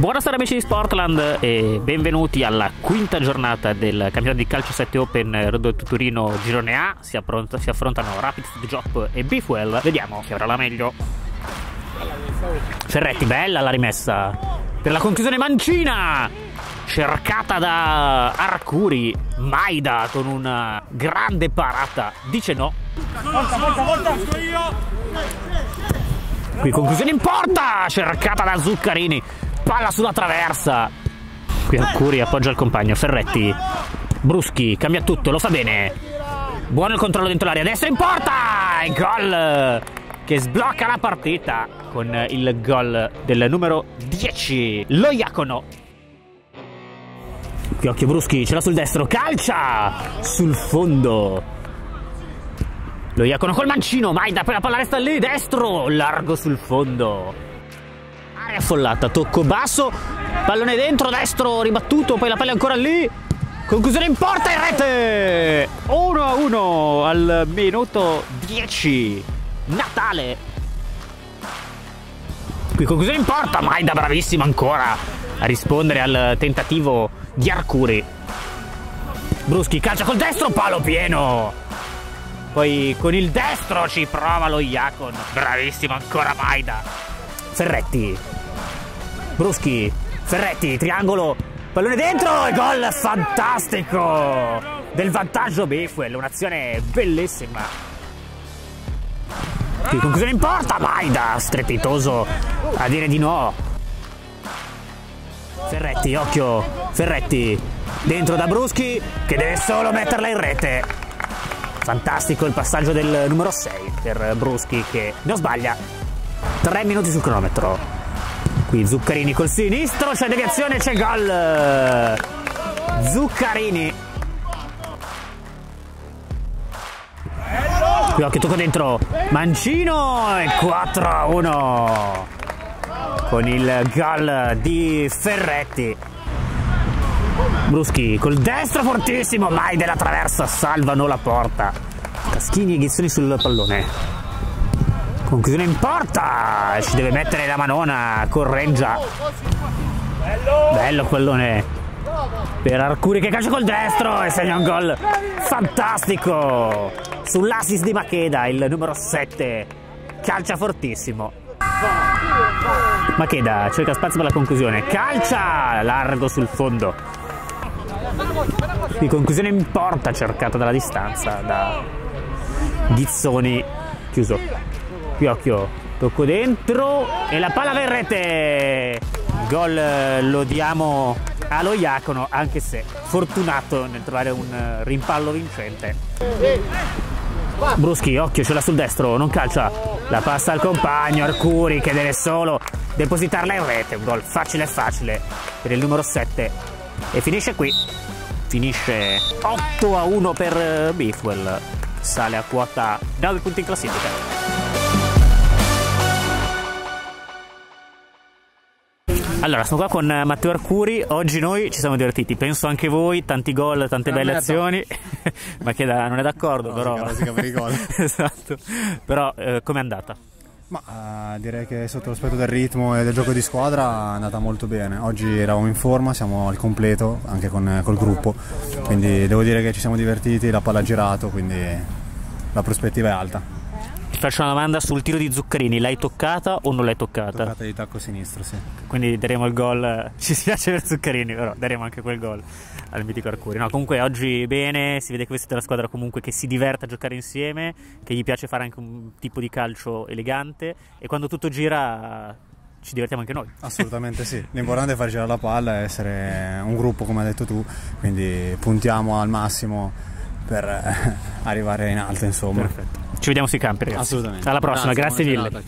Buonasera amici di Sportland e benvenuti alla quinta giornata del campionato di calcio 7 Open Rodotto Torino Girone A. Si affrontano Rapid Job e Beefwell. Vediamo chi avrà la meglio. Ferretti, bella la rimessa per la conclusione mancina, cercata da Arcuri. Maida con una grande parata dice no. Volta. Qui conclusione in porta, cercata da Zuccarini, palla sulla traversa. Qui Arcuri appoggia il compagno. Ferretti, Bruschi, cambia tutto, lo fa bene. Buono il controllo dentro l'area, destra in porta e gol che sblocca la partita con il gol del numero 10, lo Iacono. Qui occhio Bruschi, ce l'ha sul destro, calcia sul fondo. Lo Iacono col mancino, Maida, poi la palla resta lì, destro, largo sul fondo. Area affollata, tocco basso, pallone dentro, destro, ribattuto, poi la palla è ancora lì. Conclusione in porta e rete! 1-1 al minuto 10. Natale. Qui conclusione in porta, Maida bravissima ancora a rispondere al tentativo di Arcuri. Bruschi calcia col destro, palo pieno. Poi con il destro ci prova lo Iacono. Bravissimo ancora Maida. Ferretti, Bruschi, Ferretti, triangolo, pallone dentro e gol fantastico del vantaggio Beefwell. Un'azione bellissima. Qui conclusione in porta, Maida strepitoso a dire di no. Ferretti, occhio, Ferretti dentro da Bruschi che deve solo metterla in rete. Fantastico il passaggio del numero 6 per Bruschi che non sbaglia. 3 minuti sul cronometro. Qui Zuccarini col sinistro, c'è deviazione, c'è gol. Zuccarini. Qui occhio, tocco dentro, mancino e 4-1 con il gol di Ferretti. Bruschi col destro fortissimo, mai della traversa, salvano la porta. Caschini e Ghizzoni sul pallone. Conclusione in porta, ci deve mettere la manona, correggia. Bello pallone per Arcuri che calcia col destro e segna un gol fantastico sull'assist di Macheda, il numero 7 calcia fortissimo. Macheda cerca spazio per la conclusione, calcia largo sul fondo. Di conclusione in porta cercata dalla distanza da Ghizzoni, chiuso. Qui occhio, tocco dentro e la palla va in rete. Gol lo diamo allo Iacono, anche se fortunato nel trovare un rimpallo vincente. Bruschi, occhio, ce l'ha sul destro, non calcia, la passa al compagno Arcuri che deve solo depositarla in rete. Un gol facile per il numero 7 e finisce qui. Finisce 8-1 per Beefwell, sale a quota 9 punti in classifica. Allora, sono qua con Matteo Arcuri. Oggi noi ci siamo divertiti, penso anche voi, tanti gol, tante belle azioni. Ma che non è d'accordo, no, però. Esatto. Però com'è andata? Ma direi che sotto l'aspetto del ritmo e del gioco di squadra è andata molto bene. Oggi eravamo in forma, siamo al completo anche col gruppo, quindi devo dire che ci siamo divertiti, la palla ha girato, quindi la prospettiva è alta. Ti faccio una domanda sul tiro di Zuccarini, l'hai toccata o non l'hai toccata? Toccata di tacco sinistro, sì. Quindi daremo il gol, ci spiace per Zuccarini, però daremo anche quel gol al mitico Arcuri. No, comunque oggi bene, si vede che questa è una squadra comunque che si diverte a giocare insieme, che gli piace fare anche un tipo di calcio elegante e quando tutto gira ci divertiamo anche noi. Assolutamente sì, l'importante è far girare la palla e essere un gruppo come hai detto tu, quindi puntiamo al massimo per arrivare in alto, insomma. Perfetto. Ci vediamo sui campi, ragazzi. Assolutamente. Alla prossima, grazie mille.